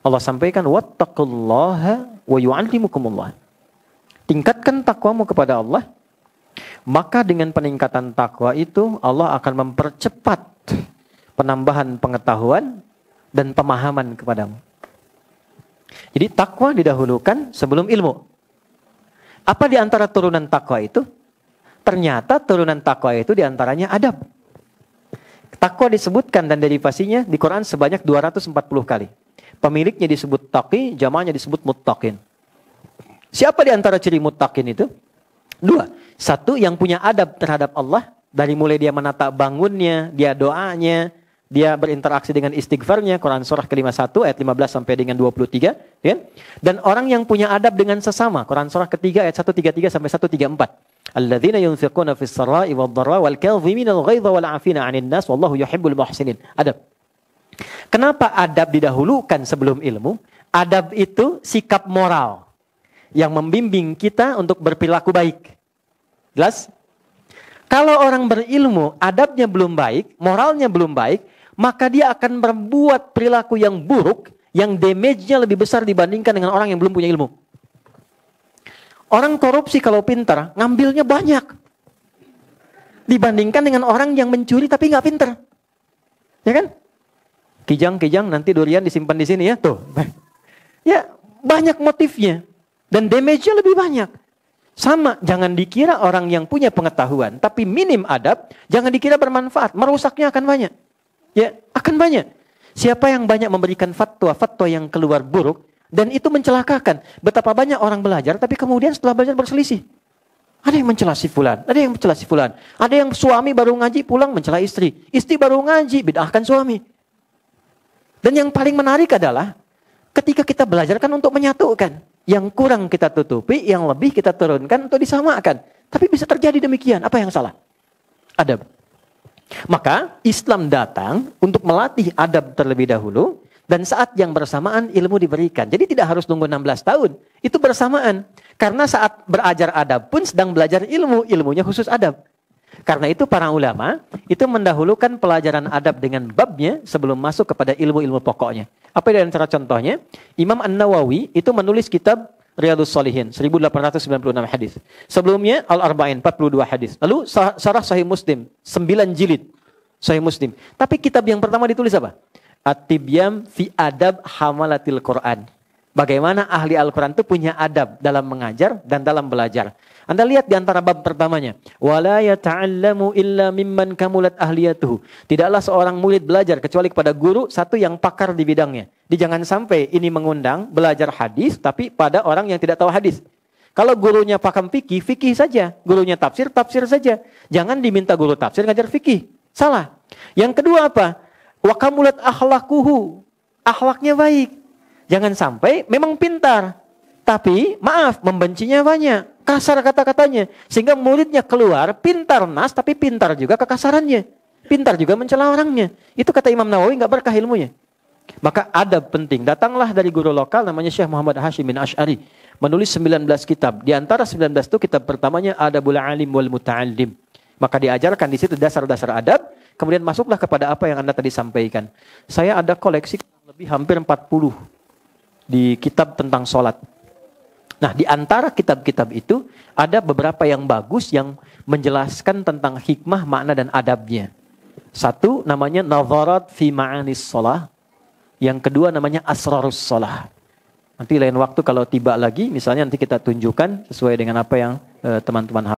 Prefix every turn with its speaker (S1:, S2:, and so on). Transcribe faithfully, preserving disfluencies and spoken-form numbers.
S1: Allah sampaikan wattaqullaha wa yu'allimukumullah. Tingkatkan takwamu kepada Allah, maka dengan peningkatan takwa itu Allah akan mempercepat penambahan pengetahuan dan pemahaman kepadamu. Jadi takwa didahulukan sebelum ilmu. Apa di antara turunan takwa itu? Ternyata turunan takwa itu diantaranya adab. Takwa disebutkan dan derivasinya di Quran sebanyak dua ratus empat puluh kali. Pemiliknya disebut taqi, jamaahnya disebut muttaqin. Siapa di antara ciri muttaqin itu? Dua. Satu, yang punya adab terhadap Allah. Dari mulai dia menata bangunnya, dia doanya, dia berinteraksi dengan istighfarnya. Quran surah ke lima puluh satu ayat lima belas sampai dengan dua puluh tiga. Ya? Dan orang yang punya adab dengan sesama. Quran surah ketiga ayat seratus tiga puluh tiga sampai seratus tiga puluh empat. Alladzina yunfiquna fis sarai wad dharra wal kadhimina al ghaidha wal 'afina 'anil nas wallahu yuhibbul muhsinin. Adab. Kenapa adab didahulukan sebelum ilmu? Adab itu sikap moral yang membimbing kita untuk berperilaku baik. Jelas? Kalau orang berilmu, adabnya belum baik, moralnya belum baik, maka dia akan berbuat perilaku yang buruk, yang damage-nya lebih besar dibandingkan dengan orang yang belum punya ilmu. Orang korupsi kalau pintar, ngambilnya banyak. Dibandingkan dengan orang yang mencuri tapi nggak pintar. Ya kan? Kijang-kijang nanti durian disimpan di sini ya, tuh. Ya, banyak motifnya. Dan damage-nya lebih banyak. Sama, jangan dikira orang yang punya pengetahuan, tapi minim adab, jangan dikira bermanfaat. Merusaknya akan banyak. Ya, akan banyak. Siapa yang banyak memberikan fatwa-fatwa yang keluar buruk, dan itu mencelakakan. Betapa banyak orang belajar, tapi kemudian setelah belajar berselisih. Ada yang mencela si fulan, ada yang mencela si fulan. Ada yang suami baru ngaji, pulang mencela istri. Istri baru ngaji, bid'ahkan suami. Dan yang paling menarik adalah ketika kita belajar kan untuk menyatukan. Yang kurang kita tutupi, yang lebih kita turunkan untuk disamakan. Tapi bisa terjadi demikian. Apa yang salah? Adab. Maka Islam datang untuk melatih adab terlebih dahulu. Dan saat yang bersamaan ilmu diberikan. Jadi tidak harus tunggu enam belas tahun. Itu bersamaan. Karena saat berajar adab pun sedang belajar ilmu. Ilmunya khusus adab. Karena itu para ulama itu mendahulukan pelajaran adab dengan babnya sebelum masuk kepada ilmu-ilmu pokoknya. Apa di antara contohnya? Imam An-Nawawi itu menulis kitab Riyadhus Shalihin seribu delapan ratus sembilan puluh enam hadis. Sebelumnya Al-Arba'in empat puluh dua hadis. Lalu Syarah Sahih Muslim sembilan jilid Sahih Muslim. Tapi kitab yang pertama ditulis apa? At-Tibyan fi Adab Hamalatil Quran. Bagaimana ahli Al-Quran itu punya adab dalam mengajar dan dalam belajar. Anda lihat di antara bab pertamanya. Wala yata'allamu illa mimman kamulat ahliyatuhu. Tidaklah seorang murid belajar kecuali kepada guru satu yang pakar di bidangnya. Di jangan sampai ini mengundang belajar hadis tapi pada orang yang tidak tahu hadis. Kalau gurunya pakam fikih, fikih saja. Gurunya tafsir, tafsir saja. Jangan diminta guru tafsir ngajar fikih. Salah. Yang kedua apa? Wa kamulat akhlaquhu. Akhlaknya baik. Jangan sampai memang pintar. Tapi maaf, membencinya banyak. Kasar kata-katanya. Sehingga muridnya keluar pintar nas tapi pintar juga kekasarannya. Pintar juga mencela orangnya. Itu kata Imam Nawawi nggak berkah ilmunya. Maka adab penting. Datanglah dari guru lokal namanya Syekh Muhammad Hashim bin Ash'ari. Menulis sembilan belas kitab. Di antara sembilan belas itu kitab pertamanya Adabul Alim wal Muta'allim. Maka diajarkan di situ dasar-dasar adab. Kemudian masuklah kepada apa yang Anda tadi sampaikan. Saya ada koleksi lebih hampir empat puluh di kitab tentang sholat. Nah, di antara kitab-kitab itu ada beberapa yang bagus yang menjelaskan tentang hikmah, makna dan adabnya. Satu namanya Nadharat fi Ma'anis Shalah. Yang kedua namanya Asrarus Shalah. Nanti lain waktu kalau tiba lagi, misalnya nanti kita tunjukkan sesuai dengan apa yang eh, teman-teman